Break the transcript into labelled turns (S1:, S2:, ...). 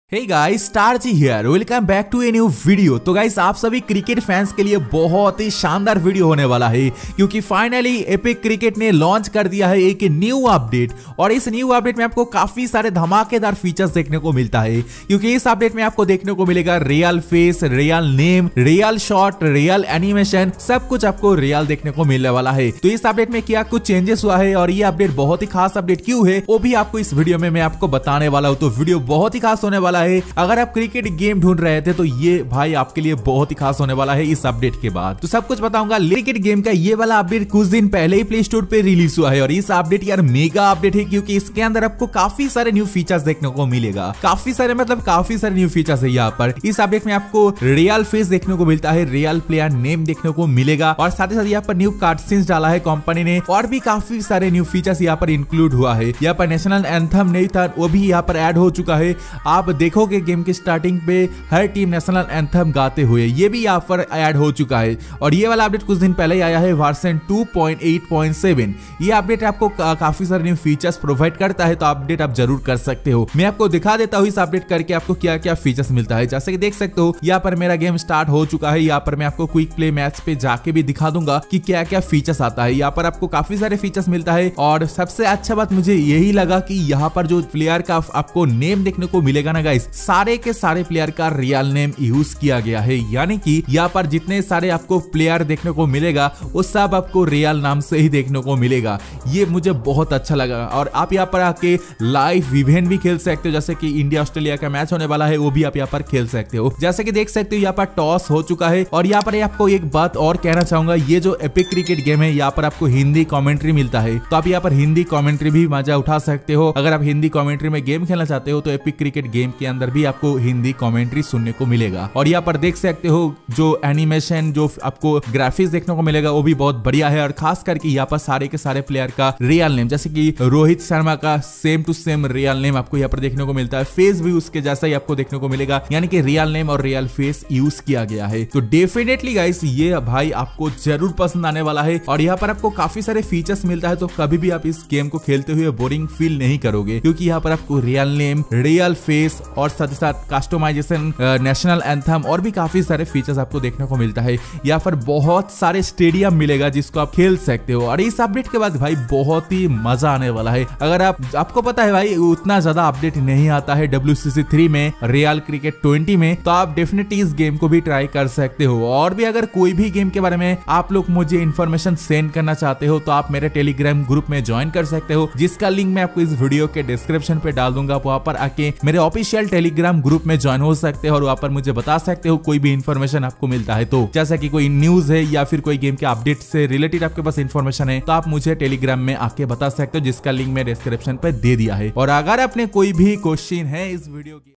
S1: Hey guys, star ji here, welcome back to a new video. तो guys, आप सभी cricket fans के लिए बहुत ही शानदार वीडियो होने वाला है, क्योंकि फाइनली एपिक क्रिकेट ने लॉन्च कर दिया है एक न्यू अपडेट। और इस न्यू अपडेट में आपको काफी सारे धमाकेदार फीचर्स देखने को मिलता है, क्योंकि इस अपडेट में आपको देखने को मिलेगा real face, real name, real shot, real animation, सब कुछ आपको रियल देखने को मिलने वाला है। तो इस अपडेट में क्या कुछ चेंजेस हुआ है और ये अपडेट बहुत ही खास अपडेट क्यों है, वो भी आपको इस वीडियो में मैं आपको बताने वाला हूँ। तो वीडियो बहुत ही खास होने वाला है। अगर आप क्रिकेट गेम ढूंढ रहे थे तो ये भाई आपके लिए बहुत ही खास होने वाला है इस अपडेट के बाद। तो सब कुछ बताऊंगा। क्रिकेट गेम का ये वाला अपडेट कुछ दिन पहले ही प्ले स्टोर पे रिलीज हुआ है और इस अपडेट यार मेगा अपडेट है, क्योंकि इसके अंदर आपको काफी सारे न्यू फीचर्स देखने को मिलेगा। काफी सारे न्यू फीचर्स है यहाँ पर। इस अपडेट में आपको रियल फेस देखने को मिलता है, रियल प्लेयर नेम देखने को मिलेगा और साथ ही साथ यहाँ पर न्यू कार्डसीन्स डाला है कंपनी ने और भी काफी सारे न्यू फीचर्स यहाँ पर इंक्लूड हुआ है। यहाँ पर नेशनल एंथम नहीं था, वो भी यहाँ पर ऐड हो चुका है। आप देखोगे गेम की स्टार्टिंग पे हर टीम नेशनल एंथम गाते हुए, ये भी यहाँ पर ऐड हो चुका है। और ये वाला अपडेट कुछ दिन पहले ही आया है, वर्जन 2.8.7। ये अपडेट आपको काफी सारे न्यू फीचर्स प्रोवाइड करता है, तो अपडेट आप जरूर कर सकते हो। मैं आपको दिखा देता हूँ इस अपडेट करके आपको क्या क्या फीचर्स मिलता है। जैसे कि देख सकते हो यहाँ पर मेरा गेम स्टार्ट हो चुका है। यहाँ पर मैं आपको क्विक प्ले मैच पे जाके भी दिखा दूंगा कि क्या क्या फीचर्स आता है। यहाँ पर आपको काफी सारे फीचर्स मिलता है और सबसे अच्छा बात मुझे यही लगा कि यहाँ पर जो प्लेयर का आपको नेम देखने को मिलेगा ना गाइस, सारे के सारे प्लेयर का रियल नेम यूज किया गया है। यानी कि यहाँ पर जितने सारे आपको प्लेयर देखने को मिलेगा वो सब आपको रियल नाम से ही देखने को मिलेगा। ये मुझे बहुत अच्छा लगा। और आप यहाँ पर आके लाइव इवेंट भी खेल सकते हो, जैसे कि इंडिया ऑस्ट्रेलिया का मैच होने वाला है, वो भी आप यहाँ पर खेल सकते हो। जैसे कि देख सकते हो यहाँ पर टॉस हो चुका है। और यहाँ पर आपको एक बात और कहना चाहूंगा, ये जो एपिक क्रिकेट गेम है यहाँ पर आपको हिंदी कमेंट्री मिलता है, तो आप यहाँ पर हिंदी कमेंट्री भी मजा उठा सकते हो। अगर आप हिंदी कमेंट्री में गेम खेलना चाहते हो तो एपिक क्रिकेट गेम के अंदर भी आपको हिंदी कमेंट्री सुनने को मिलेगा। और यहाँ पर देख सकते हो जो एनिमेशन, जो आपको ग्राफिक्स देखने को मिलेगा वो भी बहुत बढ़िया है। और खास करके यहाँ पर सारे के सारे प्लेयर का रियल नेम, जैसे कि रोहित शर्मा का same to same real name आपको यहाँ पर देखने को मिलता है। फेस भी उसके जैसा ही आपको देखने को मिलेगा, यानी कि रियल नेम और रियल फेस यूज किया गया है। तो डेफिनेटली गाइस ये भाई आपको जरूर पसंद आने वाला है। और यहाँ पर आपको काफी सारे फीचर्स मिलता है, तो कभी भी आप इस गेम को खेलते हुए बोरिंग फील नहीं करोगे, क्योंकि यहाँ पर आपको रियल नेम, रियल फेस और साथ ही साथ कस्टमाइजेशन, नेशनल एंथम और भी काफी सारे फीचर्स आपको देखने को मिलता है। यहाँ पर बहुत सारे स्टेडियम मिलेगा जिसको आप खेल सकते हो। और इस अपडेट के बाद भाई बहुत ही मजा आने वाला है। अगर आपको पता है भाई उतना ज्यादा अपडेट नहीं आता है WCC 3 में, रियल क्रिकेट 20 में, तो आप डेफिनेटली इस गेम को भी ट्राई कर सकते हो। और भी अगर कोई भी गेम के बारे में आप लोग मुझे इन्फॉर्मेशन सेंड करना चाहते हो तो आप मेरे टेलीग्राम ग्रुप में ज्वाइन कर सकते हो, जिसका लिंक मैं आपको इस वीडियो के डिस्क्रिप्शन पे डाल दूंगा। आप वहां पर आके मेरे ऑफिशियल टेलीग्राम ग्रुप में ज्वाइन हो सकते हो और वहां पर मुझे बता सकते हो कोई भी इन्फॉर्मेशन आपको मिलता है। तो जैसा कि कोई न्यूज है या फिर कोई गेम के अपडेट से रिलेटेड आपके पास इन्फॉर्मेशन है, तो आप मुझे टेलीग्राम में आके बता सकते हो, जिसका लिंक मैं डिस्क्रिप्शन पे दे दिया है। और अगर आपने कोई भी क्वेश्चन है इस वीडियो की